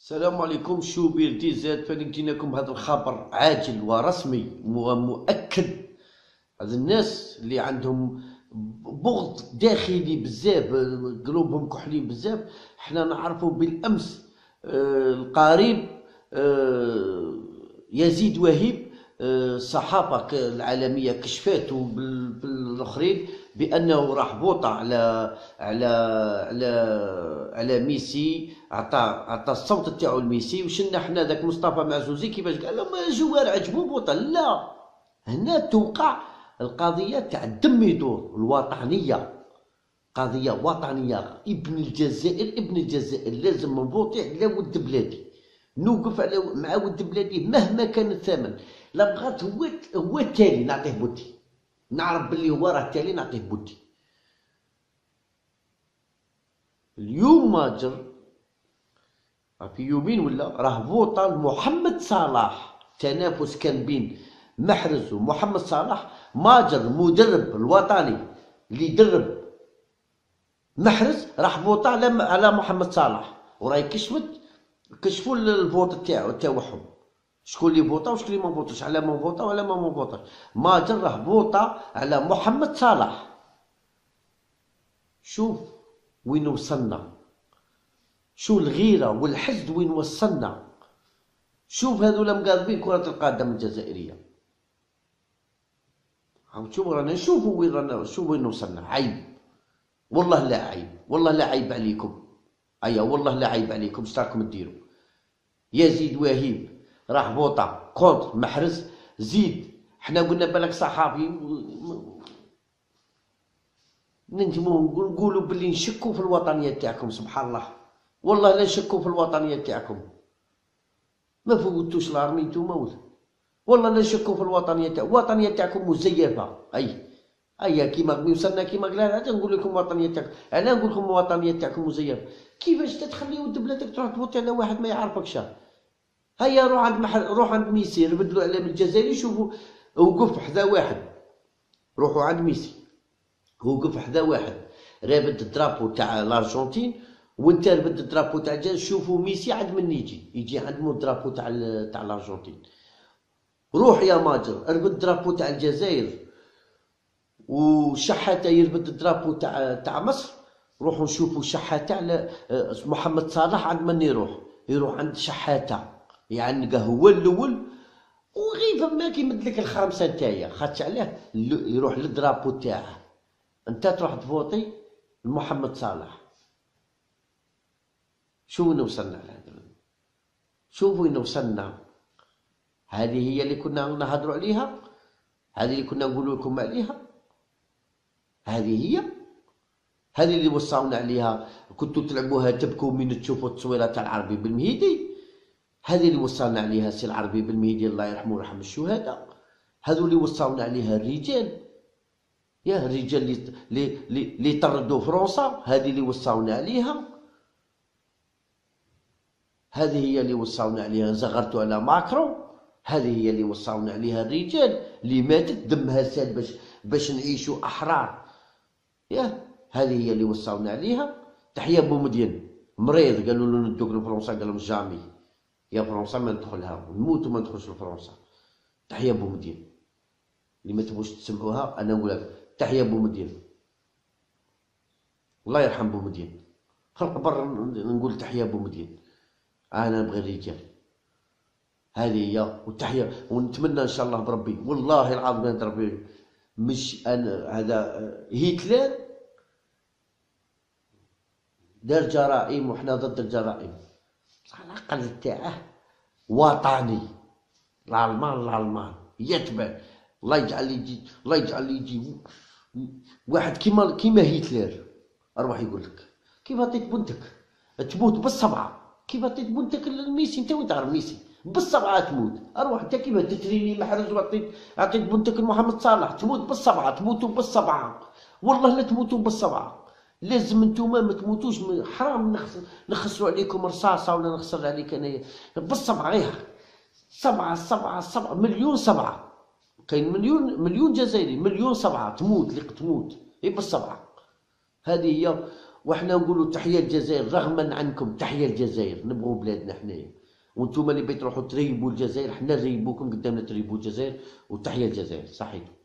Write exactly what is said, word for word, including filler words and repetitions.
السلام عليكم. شوبير دي زاد فنجيناكم بهذا الخبر عاجل ورسمي ومؤكد. هذا الناس اللي عندهم بغض داخلي بزاف، قلوبهم كحلين بزاف. احنا نعرفوا بالامس آه القريب آه يزيد وهيب آه الصحافه العالميه كشفات بالاخرين بانه راح بوطه على على على على ميسي، عطى عطى الصوت تاعو لميسي. وشنا حنا ذاك مصطفى معزوزي كيفاش قال لهم الجوار عجبو بوطه. لا، هنا توقع القضيه تاع الدم يدور، الوطنيه، قضيه وطنيه. ابن الجزائر ابن الجزائر لازم نفوتي على ود بلادي، نوقف على مع ود بلادي مهما كان الثمن. لا بغات هو هو التالي نعطيه بودي، نعرف باللي هو راه التالي نعطيه بودي. اليوم ماجر في يومين ولا راه فوطا محمد صلاح. تنافس كان بين محرز ومحمد صلاح. ماجر المدرب الوطني اللي يدرب محرز راح فوطا على على محمد صلاح، وراهي كشفت كشفوا الفوط تاعو تاعهم، شكون اللي فوطا وشكون اللي ما فوطاش، على ما فوطا ولا ما فوطاش. ماجر راه فوطا على محمد صلاح. شوف وين وصلنا، شو الغيرة والحسد وين وصلنا. شوف هذولا مقاضبين كرة القدم الجزائرية. عم تشوف رانا نشوفوا وين رانا، شوف وين وصلنا. عيب والله، لا عيب والله، لا عيب عليكم. ايا والله لا عيب عليكم. اش راكم ديروا؟ يزيد وهيب راح بوطا كونتر محرز. زيد حنا قلنا بالك صحافي ننجمو نقولوا باللي نشكوا في الوطنيه تاعكم. سبحان الله، والله لا نشكوا في الوطنيه تاعكم. ما فوتوش الارمي نتوما ولا والله لا نشكوا في الوطنيه تاعكم. الوطنيه تاعكم مزيفه. اي اي كيما وصلنا كيما قلنا نقول لكم الوطنيه تاعكم. انا نقول لكم الوطنيه تاعكم مزيفه. كيفاش تتخلي ولد بلادك تروح تفوتي على واحد ما يعرفكش؟ هيا روح عند محل، روح عند ميسي، بدلوا اعلام الجزائري. شوفوا وقف حدا واحد، روحوا عند ميسي وقف حدا واحد رابط الدرابو تاع الارجنتين، وانت ربط الدرابو تاع الجزائر. شوفوا ميسي عند من يجي يجي عند مو الدرابو تاع تاع الارجنتين. روح يا ماجر ربط الدرابو تاع الجزائر، وشحاته يربط الدرابو تاع تاع مصر. روحوا نشوفوا شحاته على محمد صلاح عند من يروح يروح عند شحاته، يعني هو الاول. وغير فما كيمد لك الخامسه نتايا خاطش عليه يروح للدرابو تاعه. انت تروح تفوطي لمحمد صلاح. شو وين وصلنا لهذا؟ شوف وين وصلنا. هذه هي اللي كنا نهضروا عليها، هذه اللي كنا نقول لكم عليها. هذه هي هذه اللي وصاونا عليها. كنتوا تلعبوها تبكوا من تشوفوا التصويره تاع العربي بالمهيدي. هذه اللي وصلنا عليها سي العربي بالمهيدي الله يرحمه ويرحم الشهداء. هذو اللي وصلنا عليها الرجال، يا الرجال اللي اللي اللي طردوا فرنسا. هذه اللي وصاونا عليها، هذه هي اللي وصاونا عليها. زغرتوا على ماكرون. هذه هي اللي وصاونا عليها الرجال اللي ماتت دمها سال باش باش نعيشوا احرار. يا هذه هي اللي وصاونا عليها. تحيا بومدين مريض قالوا له ندوك لفرنسا، قال لهم جامي يا فرنسا ما ندخلها، نموت وما ندخلش لفرنسا. تحيا بومدين اللي ما تبغوش تسمعوها انا نقول لك تحيا بومدين، الله يرحم بومدين. خلق برا نقول تحيا بومدين. انا نبغي الرجال. هذه هي. والتحيه ونتمنى ان شاء الله بربي والله العظيم ربي مش انا هذا هتلر دار جرائم وحنا ضد الجرائم. على الاقل تاعه وطني. الالمان الالمان يتبع. الله يجعل يجي الله يجعل يجي واحد كيما كيما هتلر. اروح يقول لك كيف عطيت بنتك تموت بالصبعه، كيف عطيت بنتك لميسي. انت وين تعرف ميسي بالصبعه تموت. اروح انت كيف تتريني محرز وعطيت عطيت بنتك لمحمد صلاح تموت بالصبعه. تموتوا بالصبعه والله لا تموتوا بالصبعه. لازم انتوما ما تموتوش. حرام نخسر نخسروا عليكم رصاصه ولا نخسر عليك انايا بالصبعه. غير سبعه سبعه سبعه مليون سبعه. كاين مليون مليون جزائري، مليون سبعه تموت اللي تموت غير بالصبعه. هذه هي. وحنا نقولوا تحيه الجزائر رغما عنكم، تحيه الجزائر، نبغوا بلادنا حنايا، وانتم اللي بتروحوا تريبوا الجزائر، حنا نريبوكم قدامنا تريبوا الجزائر، وتحيه الجزائر. صحيح.